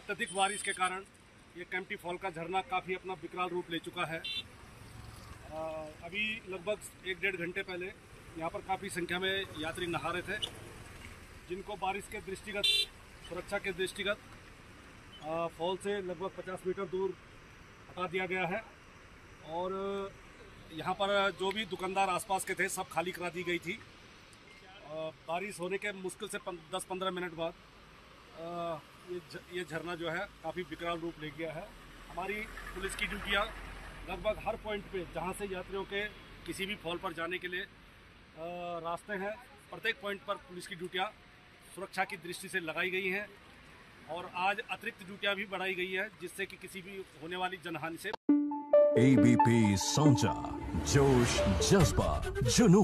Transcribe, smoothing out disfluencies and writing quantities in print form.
अत्यधिक बारिश के कारण ये केम्प्टी फॉल का झरना काफ़ी अपना विकराल रूप ले चुका है। अभी लगभग 1-1.5 घंटे पहले यहाँ पर काफ़ी संख्या में यात्री नहा रहे थे, जिनको बारिश के दृष्टिगत, सुरक्षा के दृष्टिगत फॉल से लगभग 50 मीटर दूर हटा दिया गया है। और यहाँ पर जो भी दुकानदार आसपास के थे सब खाली करा दी गई थी। बारिश होने के मुश्किल से 10-15 मिनट बाद ये झरना जो है काफ़ी विकराल रूप ले गया है। हमारी पुलिस की ड्यूटियाँ लगभग हर पॉइंट पे जहाँ से यात्रियों के किसी भी फॉल पर जाने के लिए रास्ते हैं, प्रत्येक पॉइंट पर पुलिस की ड्यूटियाँ सुरक्षा की दृष्टि से लगाई गई हैं। और आज अतिरिक्त ड्यूटियाँ भी बढ़ाई गई है, जिससे कि किसी भी होने वाली जनहानि से। ABP Sonja, जोश जज्बा जुनून।